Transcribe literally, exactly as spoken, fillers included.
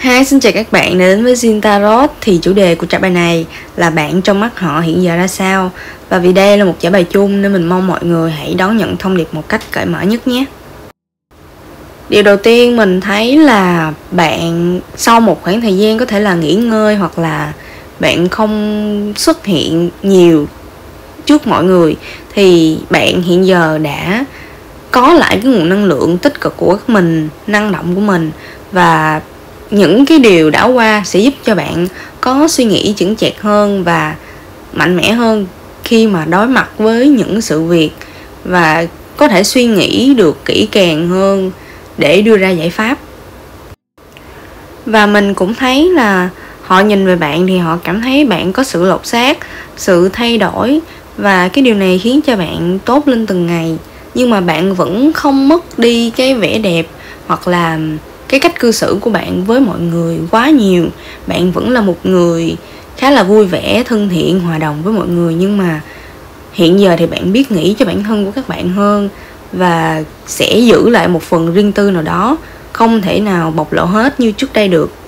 Hi, xin chào các bạn đã đến với Zin Tarot. Thì chủ đề của trả bài này là bạn trong mắt họ hiện giờ ra sao. Và vì đây là một trả bài chung nên mình mong mọi người hãy đón nhận thông điệp một cách cởi mở nhất nhé. Điều đầu tiên mình thấy là bạn sau một khoảng thời gian có thể là nghỉ ngơi hoặc là bạn không xuất hiện nhiều trước mọi người, thì bạn hiện giờ đã có lại cái nguồn năng lượng tích cực của mình, năng động của mình, và những cái điều đã qua sẽ giúp cho bạn có suy nghĩ chững chạc hơn và mạnh mẽ hơn khi mà đối mặt với những sự việc, và có thể suy nghĩ được kỹ càng hơn để đưa ra giải pháp. Và mình cũng thấy là họ nhìn về bạn thì họ cảm thấy bạn có sự lột xác, sự thay đổi, và cái điều này khiến cho bạn tốt lên từng ngày. Nhưng mà bạn vẫn không mất đi cái vẻ đẹp hoặc là cái cách cư xử của bạn với mọi người quá nhiều. Bạn vẫn là một người khá là vui vẻ, thân thiện, hòa đồng với mọi người. Nhưng mà hiện giờ thì bạn biết nghĩ cho bản thân của các bạn hơn, và sẽ giữ lại một phần riêng tư nào đó, không thể nào bộc lộ hết như trước đây được.